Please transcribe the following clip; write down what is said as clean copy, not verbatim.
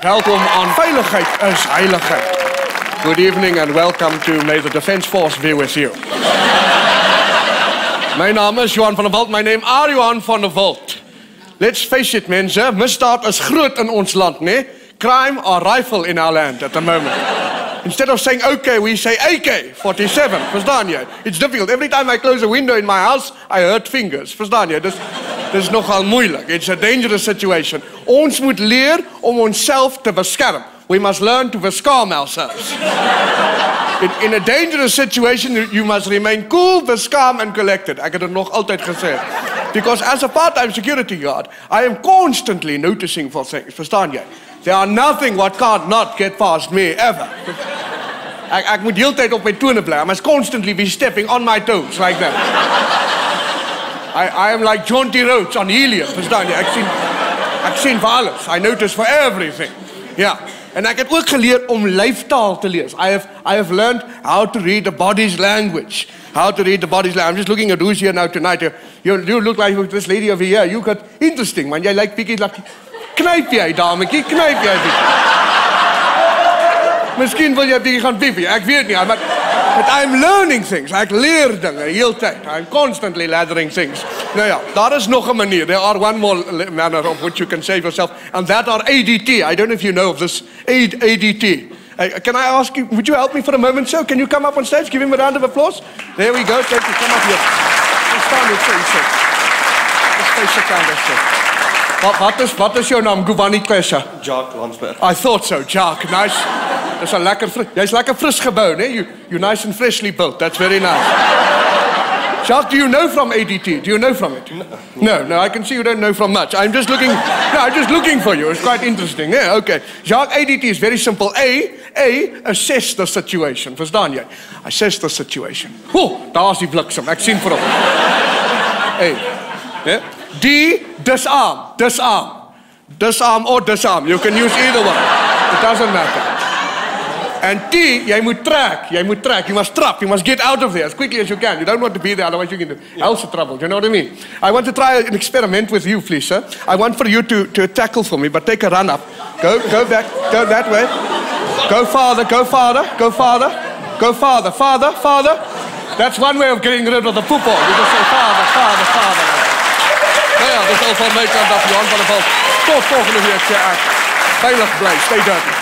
Welkom aan Veiligheid is Heiligheid. Good evening and welcome to May the Defence Force be with you. Mijn naam is Johan van der Walt, my name are Johan van der Walt. Let's face it, mensen, misdaad is groot in ons land, nee? Crime are rifle in our land at the moment. Instead of saying okay, we say AK-47, verstaan je? It's difficult. Every time I close a window in my house, I hurt fingers, verstaan je? Dus is nogal moeilijk. It's a dangerous situation. Ons moet leer om onszelf te beschermen. We must learn to bescherm ourselves. In a dangerous situation, you must remain cool, calm and collected. Ik heb het nog altijd gezegd. Because as a part-time security guard, I am constantly noticing for things. Verstaan jij? There are nothing what can't not get past me, ever. Ik moet de hele tijd op mijn toenen blijven. I must constantly be stepping on my toes, like that. I am like John T. Rhodes on helium, verstaan je? Ik zie voor alles. I notice for everything. Ja. En ik heb ook geleerd om lijftaal te lezen. I have learned how to read the body's language. How to read the body's language. I'm just looking at who's here now tonight. You look like this lady over here. You got interesting, man. Jij lijkt pikkie, knijp jij, dametje, knijp jij. Misschien wil jij gaan pippen, ik weet niet. But I'm learning things. Ik leer dingen de hele tijd. I'm constantly learning things. Nou ja, daar is nog een manier. There are one more manner of which you can save yourself. And that are ADT. I don't know if you know of this. ADT. Can I ask you, would you help me for a moment, sir? Can you come up on stage? Give him a round of applause. There we go. Thank you. Come up here. Stand with sir. Just face down there, sir. Wat is jouw naam? Gubani Kwesha? Jacques Landsberg. I thought so, Jacques. Nice. That's a lekker Jy's lekker fris gebouwd, hè? You're nice and freshly built. That's very nice. Jacques, do you know from ADT? Do you know from it? No, I can see you don't know from much. I'm just looking for you. It's quite interesting. Yeah, okay. Jacques, ADT is very simple. A, assess the situation. Verstaan jy? Assess the situation. Daar is die bliksem. Ek sien vir hom. A. Yeah? D, disarm. Disarm or disarm. You can use either one. It doesn't matter. And T, jy moet trek. You must trap. You must get out of there as quickly as you can. You don't want to be there, otherwise you get into else trouble. You know what I mean? I want to try an experiment with you, please, sir. I want for you to tackle for me, but take a run up. Go back. Go that way. Go farther. Father. That's one way of getting rid of the poepel. You just say father. Ja, dat is al van mijn kant af, Johan van der Walt. Tot volgende week. Veilig blij. Stay dirty.